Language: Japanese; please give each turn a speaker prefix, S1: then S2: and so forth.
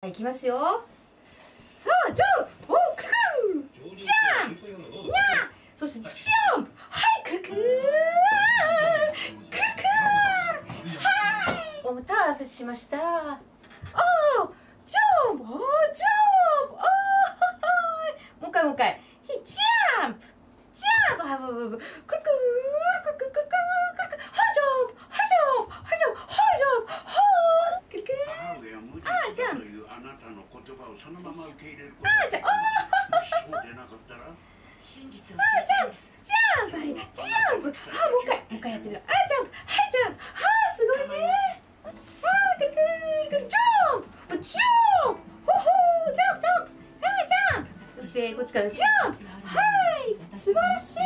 S1: いきますよ。さあ、ジャンプ、おー、くるくる、ジャンプ、にゃー、そしてジャンプ、はい、くるくる、くるくる、はい、お待たせしました。あー、ジャンプ、あー、ジャンプ、あー、もう一回、もう一回、ジャンプ、ジャンプ、はい、くるくる、くるくる、くるくる、くるくる、はい、ジャンプ、はい、ジャンプ、はい、ジャンプ、はい、ジャンプ、はい、くるくる、あー、ジャンプ。
S2: あなたの言葉をそのまま受け入れること
S1: あー、じゃあ、
S2: もしそうでなかったら
S3: 真実を
S1: あー、ジャンプ、
S3: す。
S1: ジャンプ、はい、ジャンプ、あー、もう一回、もう一回やってみよう。あー、ジャンプ、はい、ジャンプ、あー、すごいね。さあ、くるくるくる、ジャンプ、ジャンプ、ほほー、ジャンプ、ジャンプ、はい、ジャンプ。そして、こっちからジャンプ、はい、素晴らしい。